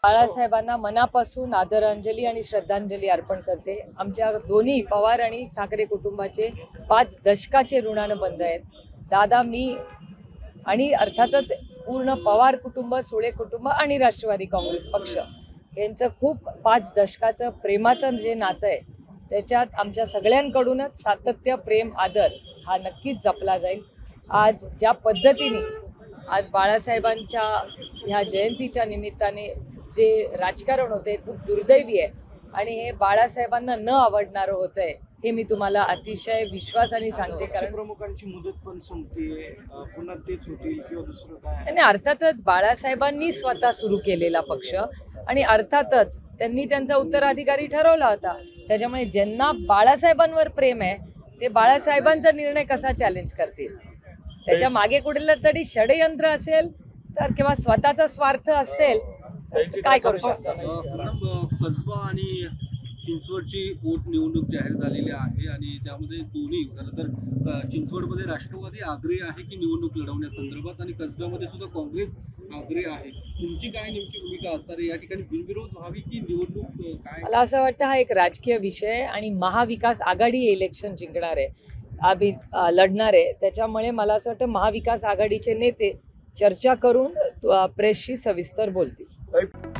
बाळासाहेबांना मनापासून आदरांजली आणि श्रद्धांजली अर्पण करते। आमच्या दोन्ही पवार आणि ठाकरे कुटुंबाचे 5 दशकाचे ऋणानं बंध आहेत। दादा, मी आणि अर्थातच पूर्ण पवार कुटुंब, सुळे कुटुंब आणि राष्ट्रवादी काँग्रेस पक्ष यांचं खूप 5 दशकाचं प्रेमाचं जे नातं आहे त्याच्यात आमच्या सगळ्यांकडूनच सातत्य, प्रेम, आदर हा नक्कीच जपला जाईल। आज ज्या पद्धतीने आज बाळासाहेबांच्या ह्या जयंतीच्या निमित्ताने जे राजकारण होते खूप दुर्दैवी आहे आणि हे बाळासाहेबांना न आवडणारं होतंय हे मी तुम्हाला अतिशय विश्वासाने सांगते। कारण प्रमुखांची मुदत पण संपते, पुन्हा तेच होतील किंवा दुसरं काय? आणि अर्थातच बाळासाहेबांनी स्वतः सुरू केलेला पक्ष आणि अर्थातच त्यांनी त्यांचा उत्तराधिकारी ठरवला होता, त्याच्यामुळे ज्यांना बाळासाहेबांवर प्रेम आहे ते बाळासाहेबांचा निर्णय कसा चॅलेंज करतील? त्याच्या मागे कुठलं तरी षडयंत्र असेल तर किंवा स्वतःचा स्वार्थ असेल तर काय करू शकतो? कसबा आणि चिंचवडची पोट निवडणूक जाहीर झालेली आहे आणि त्यामध्ये दोन्ही खरं तर चिंचवडमध्ये राष्ट्रवादी आग्रही आहे की निवडणूक लढवण्यासंदर्भात आणि कसब्यामध्ये सुद्धा काँग्रेस आग्रही आहे। तुमची काय नेमकी भूमिका असणार आहे? या ठिकाणी बिनविरोध व्हावी की निवडणूक काय? मला असं वाटतं हा एक राजकीय विषय आणि महाविकास आघाडी इलेक्शन जिंकणार आहे, लढणार आहे, त्याच्यामुळे मला असं वाटतं महाविकास आघाडीचे नेते चर्चा करून प्रेसशी सविस्तर बोलतील।